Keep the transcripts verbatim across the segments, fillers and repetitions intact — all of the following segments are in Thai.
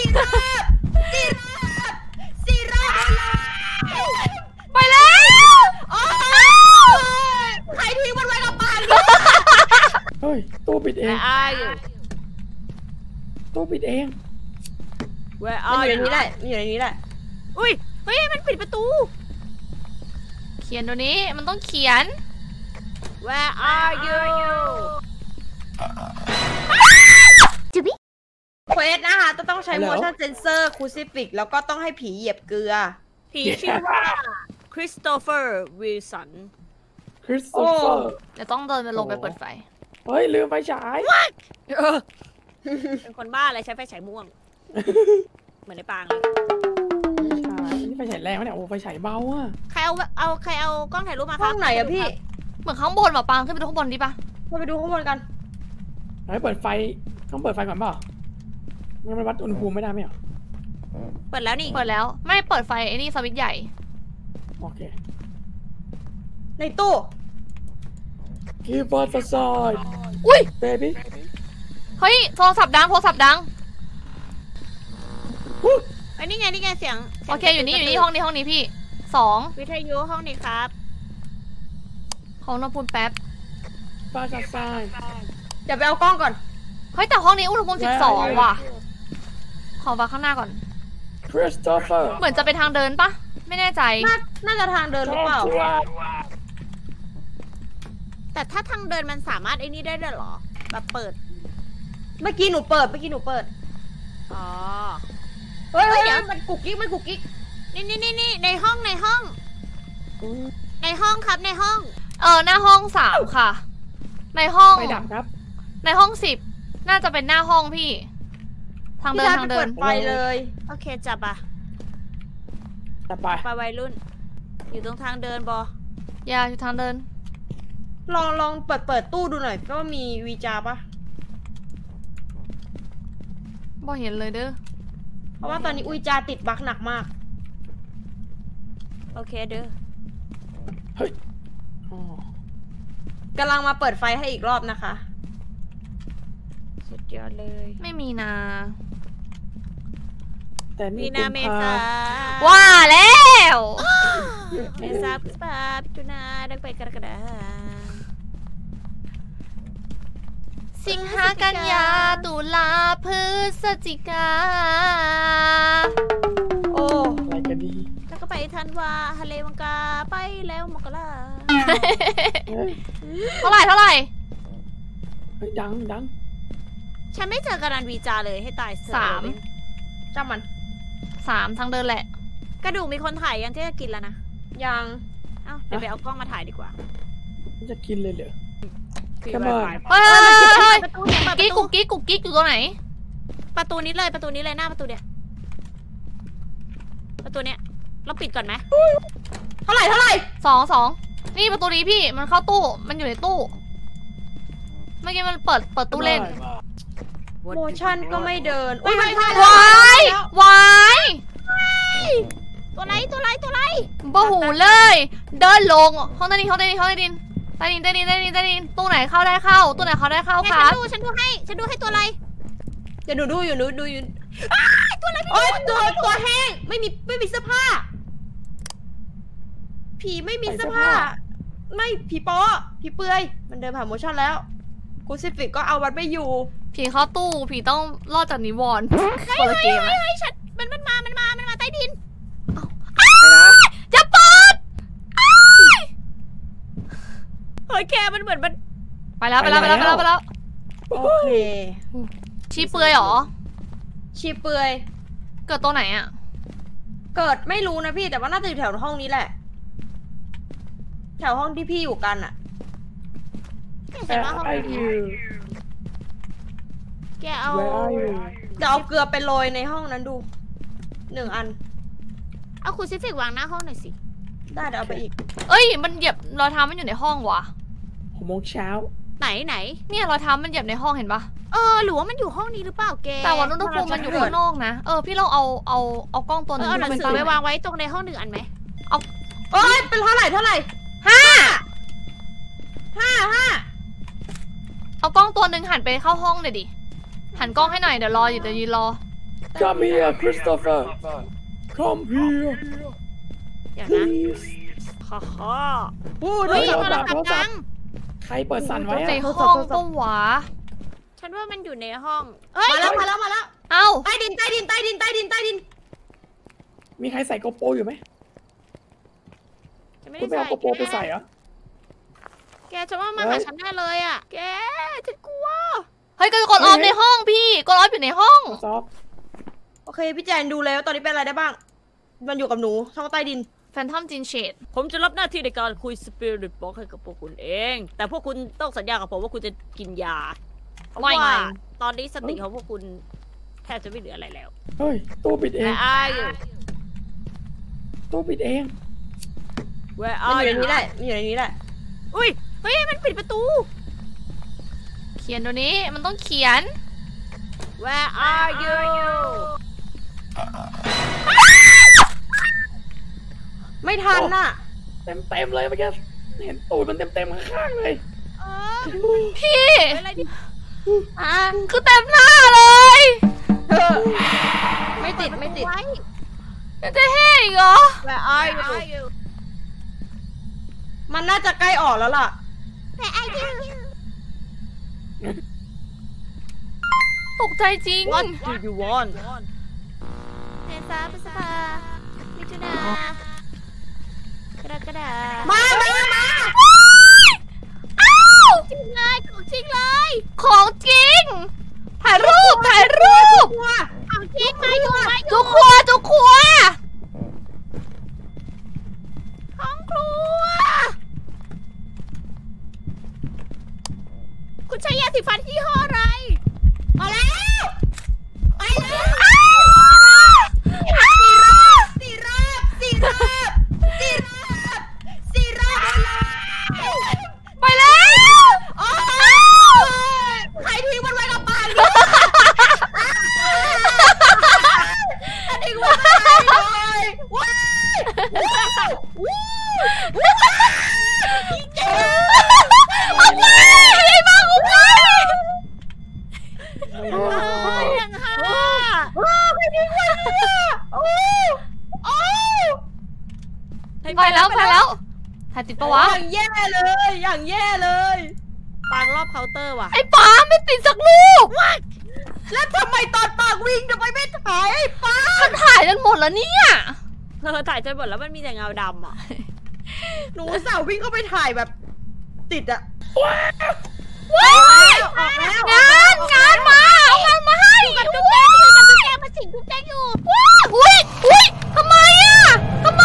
ราบจีราบจีราบไปแล้วโอ้ยใครทิ้งมันไว้กับปากเฮ้ยตู้ปิดเอง Where are you ตู้ปิดเอง Where มัน are อยู่ใน you นี้แหละมันอยู่ในนี้แหละอุ้ยเฮ้ยมันปิดประตูเขียนตัวนี้มันต้องเขียน Where are you จุบิเควสนะคะจะต้องใช้ motion sensor crucifix แล้วก็ต้องให้ผีเหยียบเกลือผีชื่อว่าคริสโตเฟอร์วิลสันคริสโตเฟอร์เดี๋ยวต้องเดินไปลงไปเปิดไฟเฮ้ยลืมไฟฉายเป็นคนบ้าอะไรใช้ไฟฉายม่วงเหมือนในปางเลยนี่ไฟฉายแรงไหมเนี่ยโอ้ไฟฉายเบาอ่ะใครเอาเอาใครเอากล้องถ่ายรูปมาครับห้องไหนอะพี่เหมือนข้างบนหรอปางขึ้นไปดูข้างบนดิปะมาไปดูข้างบนกันให้เปิดไฟต้องเปิดไฟก่อนเปล่างั้นมันวัดอุณหภูมิไม่ได้ไหมอ่ะเปิดแล้วนี่เปิดแล้วไม่เปิดไฟไอ้นี่สวิตช์ใหญ่โอเคในตู้ Give us a sign อุ้ย baby เฮ้ยโทรศัพท์ดังโทรศัพท์ดังไอ้นี่ไงนี่ไงเสียงโอเคอยู่นี่อยู่นี่ห้องนี้ห้องนี้พี่สองวิทยุห้องนี้ครับของอุณหภูมิแป๊บ Give us a sign เดี๋ยวไปเอากล้องก่อนเฮ้ยแต่ห้องนี้อุณหภูมิสิบสองว่ะขอวางข้างหน้าก่อน Christopher เหมือนจะเป็นทางเดินปะไม่แน่ใจน่าจะทางเดินหรือเปล่าแต่ถ้าทางเดินมันสามารถไอ้นี่ได้ด้วยหรอแบบเปิดเมื่อกี้หนูเปิดเมื่อกี้หนูเปิดอ๋อเฮ้ยเดี๋ยวมันกุกกิ๊กมันกุกกิ๊กนี่นี่นี่นี่ในห้องในห้องในห้องครับในห้องเออหน้าห้องสามค่ะในห้องไฟดับครับในห้องสิบน่าจะเป็นหน้าห้องพี่ทางเดินทางเดินไปเลยโอเคจับอ่ะจับไปไปวัยรุ่นอยู่ตรงทางเดินบอย่าอยู่ทางเดินลองลองเปิดเปิดตู้ดูหน่อยว่ามีวีจาปะบ่เห็นเลยเด้อเพราะว่าตอนนี้อุยจาติดบั๊กหนักมากโอเคเด้อเฮ้ยกำลังมาเปิดไฟให้อีกรอบนะคะสุดยอดเลยไม่มีนาแต่มีนาเมษาว่าแล้วเมษาพฤษภาพิจุนาดังไปกรกฎาสิงหากันยาตุลาพฤศจิกาโอ้อะไรกันดีแล้วก็ไปธันวาฮาเลวังกาไปแล้วมกราเท่าไหร่เท่าไหร่เฮ้ยดังดังฉันไม่เจอการันวีจาเลยให้ตายสามจ้ามันสามทางเดินแหละกระดูกมีคนถ่ายยังที่จะกินแล้วนะยังเอ้าเดี๋ยวไปเอากล้องมาถ่ายดีกว่าจะกินเลยเหรอเฮ้ยกิ๊กกุ๊กกิ๊กกุ๊กกิ๊กอยู่ตรงไหนประตูนี้เลยประตูนี้เลยหน้าประตูเดียวประตูเนี้ยเราปิดก่อนไหมเท่าไหร่เท่าไหร่สองสองนี่ประตูนี้พี่มันเข้าตู้มันอยู่ในตู้เมื่อกี้มันเปิดเปิดตู้เล่นโมชั่นก็ไม่เดินอุ้ยมันวายวายตัวไรตัวไรตัวไรบ่หูเลยเดินลงห้องใต้ดินห้องใต้ดินห้องใต้ดินใต้ดินใต้ดินใต้ดินใต้ดินตู้ไหนเข้าได้เข้าตู้ไหนเข้าได้เข้าค่ะฉันดูฉันดูให้ฉันดูให้ตัวอะไรจะดูดูอยู่ดูดูอยู่ตัวอะไรโอ๊ยตัวตัวแห้งไม่มีไม่มีเสื้อผ้าผีไม่มีเสื้อผ้าไม่ผีโป๊ผีเปื่อยมันเดินผ่านโมชั่นแล้วกูซิฟิกก็เอาวัดไม่อยู่ผีเข้าตู้ผีต้องรอดจากนิวรณ์คนละเกมเฮ้ยฉันมันมันมามันมามันมาใต้ดินจะเปิดเฮ้ยแกมันเหมือนมันไปแล้วไปแล้วไปแล้วไปแล้วไปแล้วโอเคชีเปลือยหรอชีเปลือยเกิดตัวไหนอ่ะเกิดไม่รู้นะพี่แต่ว่าน่าจะอยู่แถวห้องนี้แหละแถวห้องที่พี่อยู่กันอ่ะแต่ว่าห้องนี้แกเอาเดี๋ยวเอาเกลือไปโรยในห้องนั้นดูหนึ่งอันเอาคูซิฟิกวางหน้าห้องหน่อยสิได้เดี๋ยวเอาไปอีกเอ้ยมันเหยียบรอยเท้ามันอยู่ในห้องวะหกโมงเช้าไหนไหนเนี่ยรอยเท้ามันเหยียบในห้องเห็นปะเออหรือว่ามันอยู่ห้องนี้หรือเปล่าแกแต่ว่าอุณหภูมิมันอยู่ข้างนอกนะเออพี่ลองเอาเอาเอากล้องตัวนึงเอาหนังสือไปวางไว้ตรงในห้องหนึ่งอันไหมเอาเอ้ยเป็นเท่าไหร่เท่าไหร่ห้าห้าห้าเอากล้องตัวนึงหันไปเข้าห้องเลยดิหันกล้องให้หน่อยเดี๋ยวรออยู่เดี๋ยวยืนรอ Come here Christopher Come here อย่างนั้น please ฮ่าฮ่าพูดเฮ้ยโทโทรรศัพท์ศัพท์ดังใครเปิดสั่นไว้ในอะห้องก็หวาฉันว่ามันอยู่ในห้องเอ้ยมาแล้วมาแล้วมาแล้วเอ้าใต้ดินใต้ดินใต้ดินใต้ดินใต้ดินมีใครใส่โกโปรอยู่ไหมฉันไม่คุได้ณไปใส่เอาโกโปรไปใส่เหรอแกฉันว่ามาเฮ้หาย ฉันได้เลยอ่ะ แกฉันกลัวเฮ้ยก็กดออฟในห้องพี่กดออฟอยู่ในห้องซอฟโอเคพี่แจนดูแล้วตอนนี้เป็นอะไรได้บ้าง มันอยู่กับหนูช่องใต้ดินแฟนทอมจินเชดผมจะรับหน้าที่ในการคุยสปิริตบ็อกให้กับพวกคุณเอง แต่พวกคุณต้องสัญญากับผมว่าคุณจะกินยา เพราะว่าตอนนี้สติของพวกคุณแทบจะไม่เหลืออะไรแล้วเฮ้ยตู้ปิดเอง Where are you ตู้ปิดเอง Where มัน are อยู่ใน you นี้แหละมันอยู่ในนี้แหละอุ้ย เฮ้ย มันปิดประตูเขียนตัวนี้มันต้องเขียน Where are you ไม่ทันน่ะเต็มเต็มๆเลยเมื่อกี้เห็นตูดมันเต็มเต็มๆข้างๆเลยเออพี่เป็นอะไรดิอ่ะคือเต็มหน้าเลยเออไม่ติดไม่ติดจะเท่อีกเหรอ Where are you มันน่าจะใกล้ออกแล้วล่ะ Where are you ตกใจจริง What do you want เมษาพฤษภามิถุนากรกฎามามามาอ้าวจริงเลยของจริงเลยของจริง ถ่ายรูป ถ่ายรูปกลัวของจริงมาอยู่มาอยู่จุกครัวจุกครัวห้องครัว คุณใช้ยาสีฟันยี่ห้ออะไรมาแล้วไปแล้วอ้าวอ้าวสี่รอบสี่รอบสี่รอบสี่รอบไปเลยไปแล้วโอ้ยใครทิ้งมันไว้กับปากดิใครทิ้งมันไว้เลยว้ายว้าวว้าวอีเจ๊ออกไปไอ้บ้าออกไปไม่รู้ยังห้าว้าวใครทิ้งมันเนี่ยโอ้โอ้ไปแล้วไปแล้ว ถ่ายติดปะวะอย่างแย่เลยอย่างแย่เลยปางรอบเคาน์เตอร์ว่ะไอ้ป๋าไม่ติดสักรูปแล้วทำไมตอนปากวิ่งทำไมไม่ถ่ายไอ้ป้ามันถ่ายจนหมดแล้วเนี่ยเธอถ่ายจนหมดแล้วมันมีแต่เงาดำอ่ะหนูสาววิ่งเข้าไปถ่ายแบบติดอะว้ายออกแล้วงานงานมาเอางานมาให้อยู่กับจุ๊บแจ๊อยู่กับจุ๊บแจ๊มาสิงจุ๊บแจ๊อยู่ว้าอุ้ยอุ้ยทำไมอะทำไม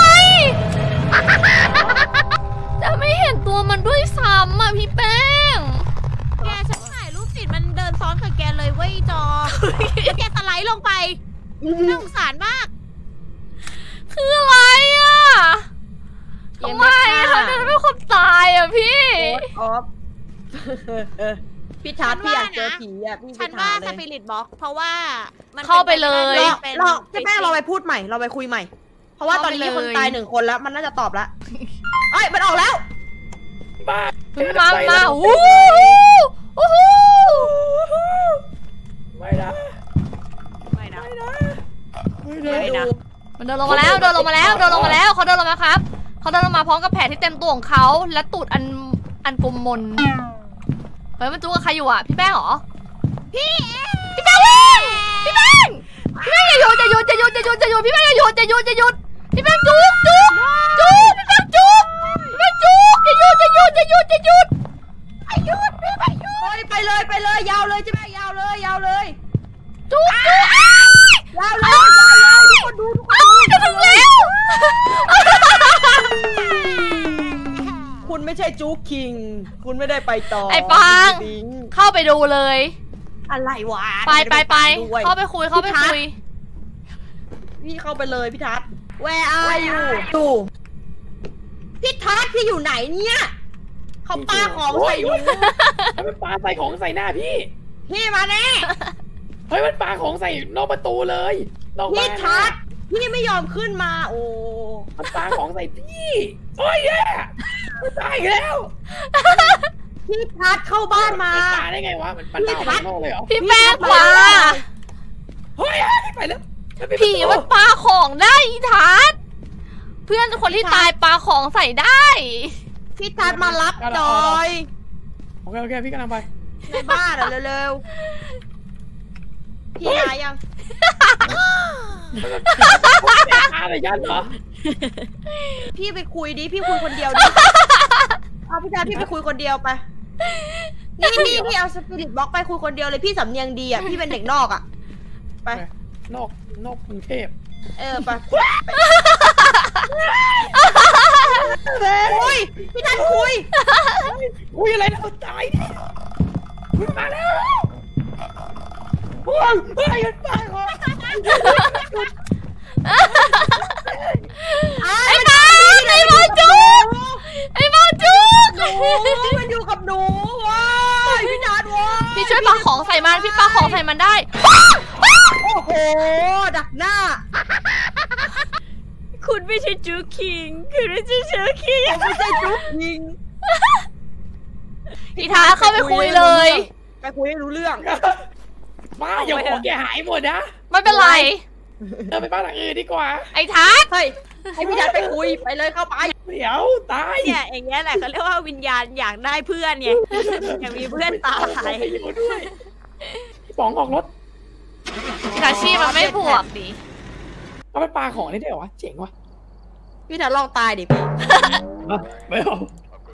จะไม่เห็นตัวมันด้วยซ้ำอะพี่แป้งแกฉันถ่ายรูปติดมันเดินซ้อนกับแกเลยเว้ยจอ แล้วแกสไลด์ลงไปน่าสงสารมากคืออะไรอะทำไมเขาจะเป็นคนตายอะพี่โอ๊ตออฟพี่ทัศน์พี่อยากเจอผีอะพี่ฉันว่าสปิริตบ็อกเพราะว่ามันเข้าไปเลยเราเป็นเราใช่แม่เราไปพูดใหม่เราไปคุยใหม่ เพราะว่าตอนนี้มีเข้าคไปนเลยตายหนึ่งคนแล้วมันน่าจะตอบแล้วเอ้ยมันออกแล้วบ้าเฮ้ยมามาอู้หูอู้หูไม่ได้ไม่นะไม่ได้ไม่นะมันเดินลงมาแล้วเดินลงมาแล้วเดินลงมาแล้วเขาเดินลงมาครับเขาเดินลงมาพร้อมกับแผลที่เต็มตัวของเขาและตูดอันอันกลมมนเฮ้ยมันจู้กับใครอยู่อ่ะพี่แป้งเหรอพี่พี่แป้งวิ่งพี่แป้งพี่แป้งอย่าหยุดอย่าหยุดอย่าหยุดอย่าหยุดอย่าหยุดพี่แป้งอย่าหยุดอย่าหยุดอย่าหยุดพี่แป้งจุกจุกจุกพี่แป้งจุกพี่แป้งจุกอย่าหยุดอย่าหยุดอย่าหยุดอย่าหยุดอย่าหยุดพี่แป้งหยุดไปไปเลยไปเลยยาวเลยใช่ไหมยาวเลยยาวเลยจุกจุกยาวเลยยาวเลยทุกคนดูทุกคนอ้าวจะถึงแล้วคุณไม่ใช่จู๊กคิง คุณไม่ได้ไปต่อไอ้ปางจริงเข้าไปดูเลยอะไรวะไปไปไปด้วยเข้าไปคุยเข้าไปคุยพี่เข้าไปเลยพี่ทัศน์ Where are you ดูพี่ทัศน์พี่อยู่ไหนเนี่ยเขาปาของใส่หนูทำไมปาใส่ของใส่หน้าพี่พี่มาแน่เฮ้ยมันปาของใส่นอกประตูเลยนอกพี่บ้านทัศน์พี่ไม่ยอมขึ้นมา โอ้มันปาของใส่พี่โอ้ยแย่ไม่ตายอีกแล้วพี่ทัศน์เข้าบ้านมานปาได้ไงวะมันปาดาวข้างนอกเลยเหรอพี่แป้งขวาเฮ้ยไปแล้วผีมันปาของได้อีทัศน์เพื่อนคนที่ตายปาของใส่ได้พี่ทัศน์มารับหน่อยโอเคโอเคพี่กำลังไปในบ้านอะเร็วๆพี่มายังอะไรยันเหรอพี่ไปคุยดิพี่คุยคนเดียวดิเอาพี่ทัศน์พี่ไปคุยคนเดียวไปนี่นี่พี่เอาสปิริตบล็อกไปคุยคนเดียวเลยพี่สำเนียงดีอ่ะพี่เป็นเด็กนอกอ่ะไปนอกนอกกรุงเทพเออไปคุยพี่ทัศน์คุยคุยอะไรนะตายดิคุยมาแล้วโอ้ยเฮ้ยมันตายเหรอไอ้บ้าไอ้บ้าจุกไอ้บ้าจุกหนูมันอยู่กับหนูว้ายพี่ทัศน์ว้ายพี่ช่วยปาของใส่มันพี่ปาของใส่มันได้โอ้โหดักหน้าคุณไม่ใช่จูคิงคุณไม่ใช่จูคิงผมไม่ใช่จุ๊บยิงพี่ท้าเข้าไปคุยเลยไปคุยให้รู้เรื่องบ้าอย่าของแกหายหมดนะไม่เป็นไรเดินไปบ้านหลังอื่นดีกว่าไอ้ทัศน์เฮ้ยให้พี่ทัศน์ไปคุยไปเลยเข้าไปเดี๋ยวตายเนี่ยอย่างเงี้ยแหละเขาเรียกว่าวิญญาณอยากได้เพื่อนไงอยากมีเพื่อนตายไปอยู่ด้วยพี่ป๋องออกรถอาชีพมันไม่บวกดิเอาไปปลาของนี่ได้เหรอวะเจ๋งว่ะพี่ทัศน์ลองตายดิไม่เอา